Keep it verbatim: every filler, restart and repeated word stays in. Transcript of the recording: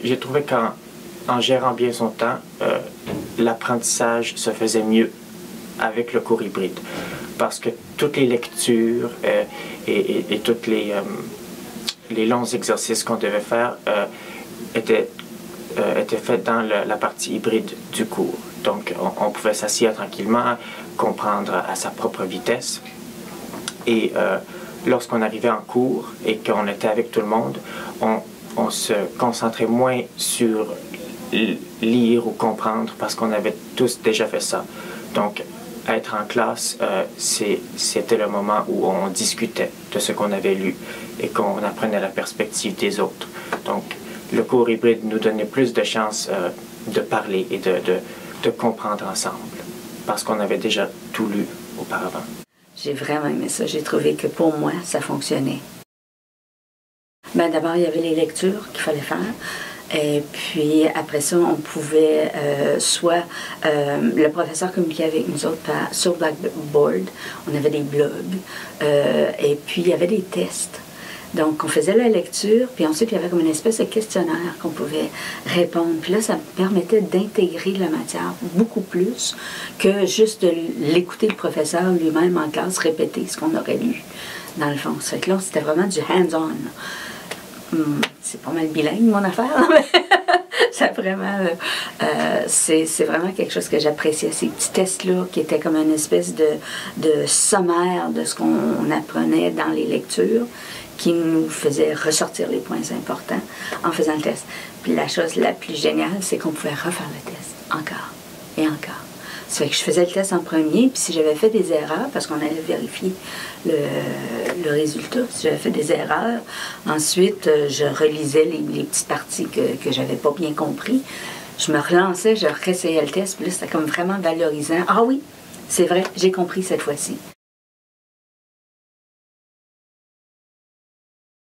j'ai trouvé qu'en en gérant bien son temps, euh, l'apprentissage se faisait mieux avec le cours hybride. Parce que toutes les lectures euh, et, et, et tous les, euh, les longs exercices qu'on devait faire euh, étaient, euh, étaient faits dans le, la partie hybride du cours. Donc, on, on pouvait s'asseoir tranquillement, comprendre à sa propre vitesse. Et euh, lorsqu'on arrivait en cours et qu'on était avec tout le monde, on, on se concentrait moins sur lire ou comprendre parce qu'on avait tous déjà fait ça. Donc, être en classe, euh, c'était le moment où on discutait de ce qu'on avait lu et qu'on apprenait la perspective des autres. Donc, le cours hybride nous donnait plus de chances euh, de parler et de, de, de comprendre ensemble parce qu'on avait déjà tout lu auparavant. J'ai vraiment aimé ça. J'ai trouvé que pour moi, ça fonctionnait. Ben, d'abord, il y avait les lectures qu'il fallait faire. Et puis, après ça, on pouvait euh, soit... Euh, le professeur communiquait avec nous autres par, sur Blackboard. On avait des blogs. Euh, et puis, il y avait des tests. Donc, on faisait la lecture, puis ensuite, il y avait comme une espèce de questionnaire qu'on pouvait répondre. Puis là, ça me permettait d'intégrer la matière beaucoup plus que juste de l'écouter le professeur lui-même en classe répéter ce qu'on aurait lu, dans le fond. Ça fait que là, c'était vraiment du hands-on. Hum, c'est pas mal bilingue, mon affaire, mais ça vraiment... Euh, c'est vraiment quelque chose que j'appréciais, ces petits tests-là, qui étaient comme une espèce de, de sommaire de ce qu'on apprenait dans les lectures, qui nous faisait ressortir les points importants en faisant le test. Puis la chose la plus géniale, c'est qu'on pouvait refaire le test, encore et encore. Ça fait que je faisais le test en premier, puis si j'avais fait des erreurs, parce qu'on allait vérifier le, le résultat, si j'avais fait des erreurs, ensuite, je relisais les, les petites parties que, que j'avais pas bien compris. Je me relançais, je réessayais le test, puis là, c'était comme vraiment valorisant. Ah oui, c'est vrai, j'ai compris cette fois-ci.